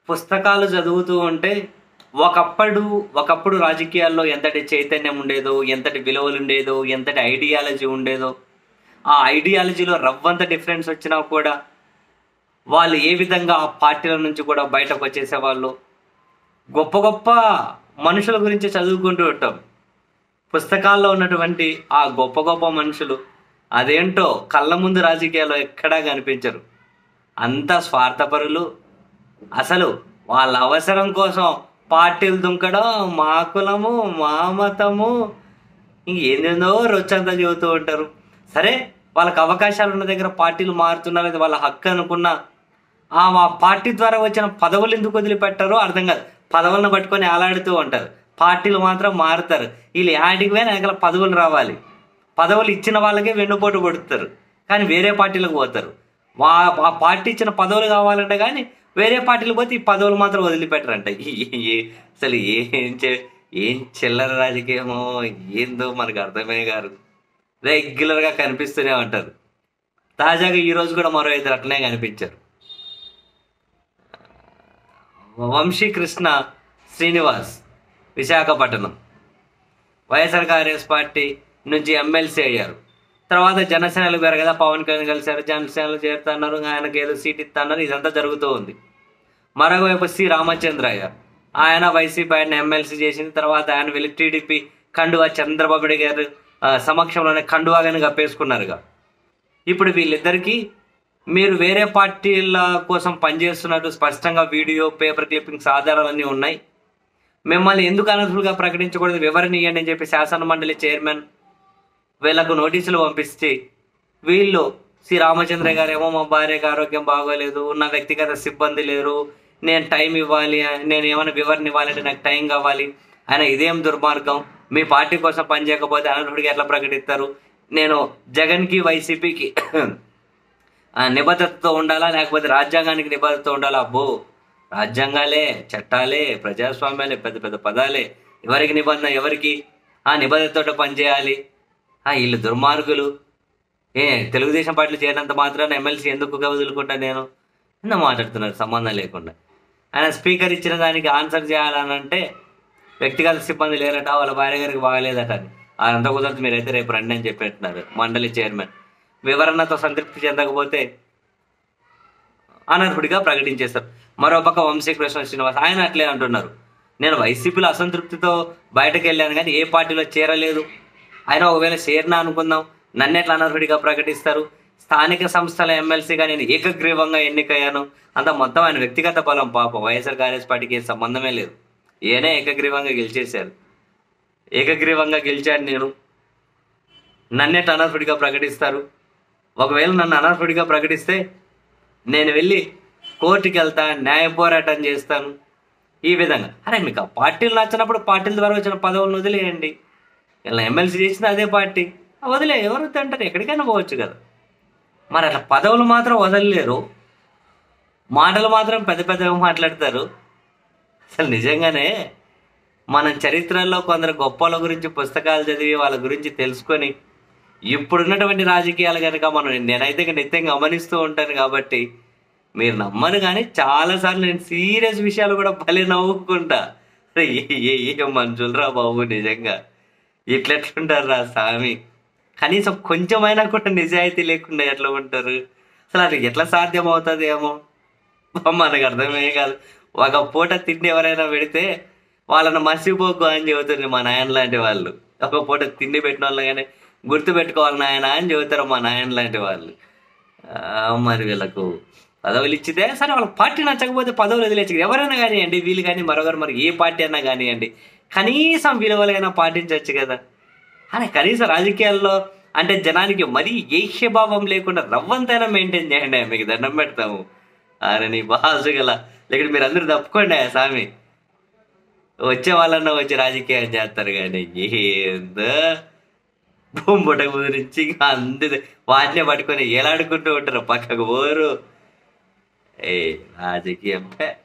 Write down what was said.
పుస్తకాలు చదువుతూ ఉంటే ఒకప్పుడు ఒకప్పుడు రాజకీయాల్లో ఎంతటి చైతన్యం ఉండేదో, ఎంతటి విలువలు ఉండేదో, ఎంతటి ఐడియాలజీ ఉండేదో, ఆ ఐడియాలజీలో రవ్వంత డిఫరెన్స్ వచ్చినా కూడా వాళ్ళు ఏ విధంగా ఆ పార్టీల నుంచి కూడా బయటకు వచ్చేసేవాళ్ళు. గొప్ప గొప్ప మనుషుల గురించి చదువుకుంటూ ఉంటాం. పుస్తకాల్లో ఉన్నటువంటి ఆ గొప్ప గొప్ప మనుషులు అదేంటో కళ్ళ ముందు రాజకీయాల్లో ఎక్కడా కనిపించరు. అంతా స్వార్థపరులు. అసలు వాళ్ళ అవసరం కోసం పార్టీలు దుంకడం, మా కులము, మా మతము, ఇంకేందేందో రొచ్చంతా చెబుతూ ఉంటారు. సరే, వాళ్ళకి అవకాశాలు ఉన్న దగ్గర పార్టీలు మారుతున్నారు, అది వాళ్ళ హక్కు అనుకున్నా మా పార్టీ ద్వారా వచ్చిన పదవులు ఎందుకు వదిలిపెట్టారో అర్థం కాదు. పదవులను పట్టుకొని ఆలాడుతూ ఉంటారు, పార్టీలు మాత్రం మారుతారు. వీళ్ళు యాడికి పోయినా వెనకాల పదవులు రావాలి. పదవులు ఇచ్చిన వాళ్ళకే వెన్నుపోటు కొడుతారు, కానీ వేరే పార్టీలకు పోతారు. ఆ పార్టీ ఇచ్చిన పదవులు కావాలంటే కానీ వేరే పార్టీలు పోతే ఈ పదవులు మాత్రం వదిలిపెట్టరంట. అసలు ఏం చిల్లర రాజకీయమో ఏందో మనకు అర్థమే కాదు. రెగ్యులర్గా కనిపిస్తూనే ఉంటారు. తాజాగా ఈరోజు కూడా మరో ఇద్దరు అట్లనే కనిపించారు. వంశీకృష్ణ శ్రీనివాస్ విశాఖపట్నం వైఎస్ఆర్ కాంగ్రెస్ పార్టీ నుంచి ఎమ్మెల్సీ అయ్యారు. తర్వాత జనసేనలు గారు కదా, పవన్ కళ్యాణ్ కలిశారు, జనసేనలు చేరుతున్నారు, ఆయనకు ఏదో సీట్ ఇస్తున్నారు, ఇదంతా జరుగుతూ ఉంది. మరొకవైపు సి రామచంద్రయ్య, ఆయన వైసీపీ ఆయన ఎమ్మెల్సీ చేసిన తర్వాత ఆయన వెళ్ళి టీడీపీ కండువా చంద్రబాబు నాయుడు గారు సమక్షంలోనే కండువాగానే కప్పేసుకున్నారుగా. ఇప్పుడు వీళ్ళిద్దరికీ మీరు వేరే పార్టీల కోసం పనిచేస్తున్నట్టు స్పష్టంగా వీడియో, పేపర్ క్లిప్పింగ్స్ ఆధారాలన్నీ ఉన్నాయి. మిమ్మల్ని ఎందుకు అనర్హులుగా ప్రకటించకూడదు, వివరణ ఇవ్వండి అని చెప్పి శాసన మండలి చైర్మన్ వీళ్ళకు నోటీసులు పంపిస్తే వీళ్ళు సి రామచంద్రయ్య గారు ఏమో మా భార్యకి ఆరోగ్యం బాగోలేదు, నా వ్యక్తిగత సిబ్బంది లేరు, నేను టైం ఇవ్వాలి, నేను ఏమైనా వివరణ ఇవ్వాలంటే నాకు టైం కావాలి. ఆయన ఇదేం దుర్మార్గం, మీ పార్టీ కోసం పనిచేయకపోతే అనర్హుడిగా ఎట్లా ప్రకటిస్తారు, నేను జగన్కి వైసీపీకి నిబద్ధతతో ఉండాలా లేకపోతే రాజ్యాంగానికి నిబద్ధత ఉండాలా? అబ్బో, రాజ్యాంగాలే, చట్టాలే, ప్రజాస్వామ్యాలే, పెద్ద పెద్ద పదాలే, ఎవరికి నిబంధన, ఎవరికి నిబద్ధతతో పనిచేయాలి? వీళ్ళు దుర్మార్గులు. తెలుగుదేశం పార్టీలు చేయనంత మాత్రాన ఎమ్మెల్సీ ఎందుకు వదులుకుంటా నేను ఎంత మాట్లాడుతున్నారు సంబంధం లేకుండా. ఆయన స్పీకర్ ఇచ్చిన దానికి ఆన్సర్ చేయాలనంటే వ్యక్తిగత సిబ్బంది లేరట, వాళ్ళ భార్య గారికి బాగలేదట అని. అదంతా కుదరదు, మీరైతే రేపు రండి అని చెప్పేట్టున్నారు మండలి చైర్మన్. వివరణతో సంతృప్తి చెందకపోతే అనర్హుడిగా ప్రకటించేస్తారు. మరోపక్క వంశీకృష్ణ శ్రీనివాస్ ఆయన అట్లే అంటున్నారు, నేను వైసీపీలో అసంతృప్తితో బయటకు వెళ్ళాను కానీ ఏ పార్టీలో చేరలేదు. ఆయన ఒకవేళ చేరినా అనుకుందాం, నన్ను ఎట్లా అనర్హుడిగా ప్రకటిస్తారు? స్థానిక సంస్థల ఎమ్మెల్సీగా నేను ఏకగ్రీవంగా ఎన్నికయ్యాను. అంత మొత్తం ఆయన వ్యక్తిగత బలం. పాపం వైఎస్ఆర్ కాంగ్రెస్ పార్టీకి సంబంధమే లేదు, ఈయనే ఏకగ్రీవంగా గెలిచేశారు. ఏకగ్రీవంగా గెలిచాను నేను, నన్నెట్ అనర్హుడిగా ప్రకటిస్తారు? ఒకవేళ నన్ను అనర్హుడిగా ప్రకటిస్తే నేను వెళ్ళి కోర్టుకి వెళ్తా, న్యాయ పోరాటం చేస్తాను. ఈ విధంగా అరే మీకు ఆ పార్టీలు నచ్చినప్పుడు పార్టీల ద్వారా వచ్చిన పదవులను వదిలేయండి. ఇలా ఎమ్మెల్సీ చేసిన అదే పార్టీ వదిలే, ఎవరు తింటారు, ఎక్కడికైనా పోవచ్చు కదా. మరి అట్లా పదవులు మాత్రం వదలలేరు, మాటలు మాత్రం పెద్ద పెద్దగా మాట్లాడతారు. అసలు నిజంగానే మన చరిత్రలో కొందరు గొప్పల గురించి పుస్తకాలు చదివి వాళ్ళ గురించి తెలుసుకొని ఇప్పుడున్నటువంటి రాజకీయాలు కనుక నేనైతే నిత్యం గమనిస్తూ ఉంటాను కాబట్టి మీరు నమ్మరు. కానీ చాలాసార్లు నేను సీరియస్ విషయాలు కూడా భలే నవ్వుకుంటా. ఏ మనుషులరా బాబు, నిజంగా ఇట్లెట్లుంటారు రా స్వామి. కనీసం కొంచెమైనా కూడా నిజాయితీ లేకుండా ఎట్లా ఉంటారు? అసలు అది ఎట్లా సాధ్యం అవుతుంది ఏమో మనకు అర్థమే కాదు. ఒక పూట తిండి ఎవరైనా పెడితే వాళ్ళని మర్చిపోకు అని చెబుతుంది మా నాయన లాంటి వాళ్ళు. ఒక పూట తిండి పెట్టిన వాళ్ళు కానీ గుర్తు పెట్టుకోవాలి నాయన అని చెబుతారు మా నాయన లాంటి వాళ్ళు. మరి వీళ్ళకు పదవులు ఇచ్చితే సరే, వాళ్ళకి పార్టీ నచ్చకపోతే పదవులు వదిలేచ్చు. ఎవరైనా కానివ్వండి, వీళ్ళు కానీ మరొకరు, మరి ఏ పార్టీ అన్నా కానివ్వండి, కనీసం విలువలైనా పాటించవచ్చు కదా. అని కనీసం రాజకీయాల్లో అంటే జనానికి మరీ ఏహ్యభావం లేకుండా రవ్వంతైనా మెయింటైన్ చేయండి, మీకు దండం పెడతాము. అరే నీ బాసు గల, లేకపోతే మీరు అందరూ తప్పుకోండి స్వామి. వచ్చే వాళ్ళన్నా వచ్చి రాజకీయం చేస్తారు కానీ ఏందో బొమ్మట గురించి అంతే వాటినే పట్టుకొని ఎలాడుకుంటూ ఉంటారు, పక్కకు పోరు. రాజకీయం